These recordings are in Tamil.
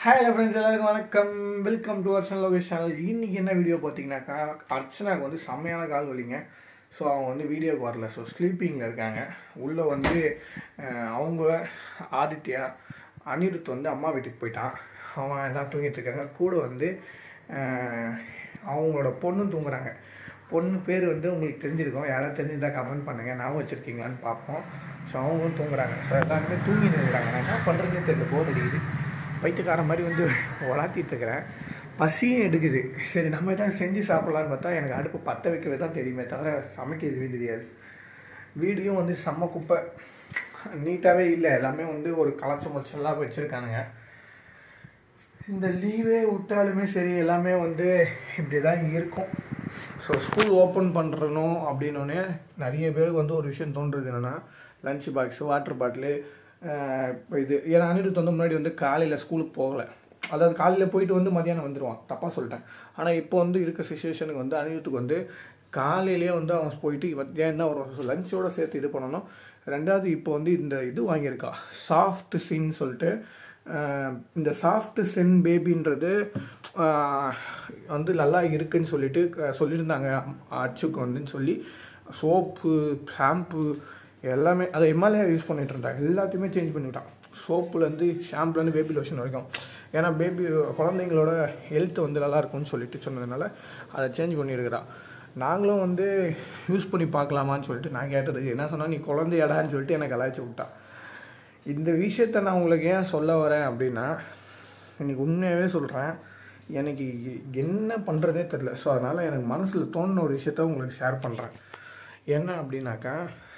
Hi friends, எல்லாருக்கும் வணக்கம். Welcome to Archana Lokesh channel. இன்னைக்கு என்ன வீடியோ பார்த்தீங்கன்னாக்கா, அர்ச்சனாக்கு வந்து செம்மையான கால் வலிங்க. ஸோ அவங்க வந்து வீடியோக்கு வரல. ஸோ ஸ்லீப்பிங்கில் இருக்காங்க. உள்ளே வந்து அவங்க ஆதித்யா அனிருத் வந்து அம்மா வீட்டுக்கு போயிட்டான். அவன் எல்லாம் தூங்கிட்டு இருக்காங்க. கூட வந்து அவங்களோட பொண்ணும் தூங்குறாங்க. பொண்ணு பேர் வந்து உங்களுக்கு தெரிஞ்சிருக்கோம். யாராவது தெரிஞ்சிருந்தால் கமெண்ட் பண்ணுங்கள். ஞாபகம் வச்சுருக்கீங்களான்னு பார்ப்போம். ஸோ அவங்களும் தூங்குறாங்க. ஸோ எல்லாருமே தூங்கிட்டு இருக்கிறாங்க. நான் என்ன பண்ணுறதுன்னு தெரியல, போர் அடிக்குது. பைத்தியக்கார மாதிரி வந்து வளர்த்திட்டு இருக்கிறேன். பசியும் எடுக்குது. சரி நம்ம எதாவது செஞ்சு சாப்பிட்லான்னு பார்த்தா எனக்கு அடுப்பு பற்ற வைக்கவே தான் தெரியுமே தவிர சமைக்கிறதுவே தெரியாது. வீடியும் வந்து செம்ம குப்பை, நீட்டாகவே இல்லை. எல்லாமே வந்து ஒரு கலச்ச முச்சலாம் வச்சுருக்கானுங்க. இந்த லீவே விட்டாலுமே சரி எல்லாமே வந்து இப்படி தான் இருக்கும். ஸோ ஸ்கூல் ஓப்பன் பண்ணுறணும் அப்படின்னோடனே நிறைய பேருக்கு வந்து ஒரு விஷயம் தோன்றுறது என்னென்னா, லஞ்ச் பாக்ஸு, வாட்டர் பாட்டிலு, இது. ஏன்னா அனிருத் வந்து முன்னாடி வந்து காலையில் ஸ்கூலுக்கு போகலை. அதாவது காலையில் போயிட்டு வந்து மதியானம் வந்துடுவான். தப்பாக சொல்லிட்டேன். ஆனால் இப்போ வந்து இருக்க சிச்சுவேஷனுக்கு வந்து அனிருத்துக்கு வந்து காலையிலேயே வந்து அவன் போயிட்டு மத்தியானம் தான் ஒரு லஞ்சோட சேர்த்து இது பண்ணணும். ரெண்டாவது இப்போ வந்து இந்த இது வாங்கியிருக்கா, சாஃப்ட் சின்னு சொல்லிட்டு. இந்த சாஃப்ட் சென் பேபின்றது வந்து நல்லா இருக்குன்னு சொல்லியிருந்தாங்க அச்சுக்கு வந்துன்னு சொல்லி. சோப்பு, ஷாம்பு எல்லாமே அதை எம்எல்ஏ யூஸ் பண்ணிகிட்டு இருந்தாங்க. எல்லாத்தையுமே சேஞ்ச் பண்ணிவிட்டான். சோப்புலேருந்து ஷாம்புலேருந்து பேபி லோஷன் வரைக்கும். ஏன்னா குழந்தைங்களோட ஹெல்த் வந்து நல்லா இருக்கும்னு சொல்லிட்டு சொன்னதுனால அதை சேஞ்ச் பண்ணியிருக்கிறான். நாங்களும் வந்து யூஸ் பண்ணி பார்க்கலாமான்னு சொல்லிட்டு நான் கேட்டதுக்கு என்ன சொன்னால், நீ குழந்தையடான்னு சொல்லிட்டு எனக்கு அழைச்சி விட்டான். இந்த விஷயத்த நான் உங்களுக்கு ஏன் சொல்ல வரேன் அப்படின்னா, இன்னைக்கு உண்மையாகவே சொல்கிறேன், எனக்கு என்ன பண்ணுறதே தெரில. ஸோ அதனால் எனக்கு மனசில் தோணுன ஒரு விஷயத்த உங்களுக்கு ஷேர் பண்ணுறேன். என்ன அப்படின்னாக்கா,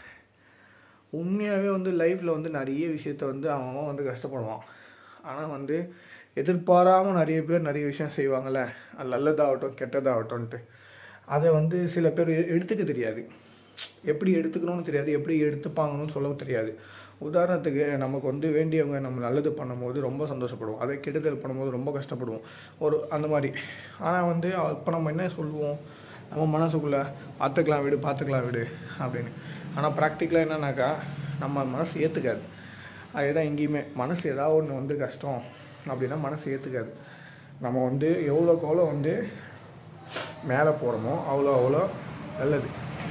உண்மையாகவே வந்து லைஃப்பில் வந்து நிறைய விஷயத்த வந்து அவன் வந்து கஷ்டப்படுவான். ஆனால் வந்து எதிர்பாராமல் நிறைய பேர் நிறைய விஷயம் செய்வாங்கள்ல, அது நல்லதாகட்டும் கெட்டதாகட்டும்ன்ட்டு. அதை வந்து சில பேர் எடுத்துக்க தெரியாது. எப்படி எடுத்துக்கணும்னு தெரியாது, எப்படி எடுத்துப்பாங்கன்னு சொல்ல தெரியாது. உதாரணத்துக்கு நமக்கு வந்து வேண்டியவங்க நம்ம நல்லது பண்ணும்போது ரொம்ப சந்தோஷப்படுவோம். அதை கெடுதல் பண்ணும்போது ரொம்ப கஷ்டப்படுவோம். அந்த மாதிரி. ஆனால் வந்து இப்போ நம்ம என்ன சொல்லுவோம், நம்ம மனசுக்குள்ளே பார்த்துக்கலாம் விடு அப்படின்னு. ஆனால் ப்ராக்டிக்கலாக என்னன்னாக்கா, நம்ம மனசு ஏற்றுக்காது. அதுதான் எங்கேயுமே மனசு ஏதாவது ஒன்று வந்து கஷ்டம் அப்படின்னா மனசு ஏற்றுக்காது. நம்ம வந்து எவ்வளோக்கு எவ்வளோ வந்து மேலே போகிறோமோ அவ்வளோ நல்லது.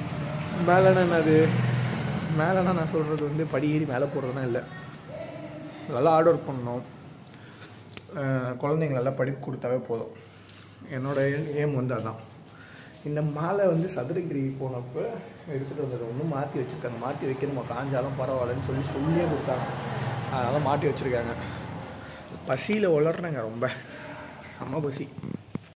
மேலேனா நான் சொல்கிறது வந்து படியேறி மேலே போடுறதுனா இல்லை. நல்லா ஹார்ட் ஒர்க் பண்ணணும். குழந்தைங்க நல்லா படிப்பு கொடுத்தாவே போதும். என்னோடய ஏம் வந்து அதான். இந்த மாலை வந்து சதுரகிரி போனப்போ எடுத்துகிட்டு வந்துட்டு ஒன்றும் மாற்றி வச்சுருக்காங்க. மாற்றி வைக்கணுமா, காஞ்சாலும் பரவாயில்லன்னு சொல்லியே கொடுத்தாங்க. அதனால் மாட்டி வச்சுருக்காங்க. பசியில் உளர்றேங்க, ரொம்ப செம்ம பசி.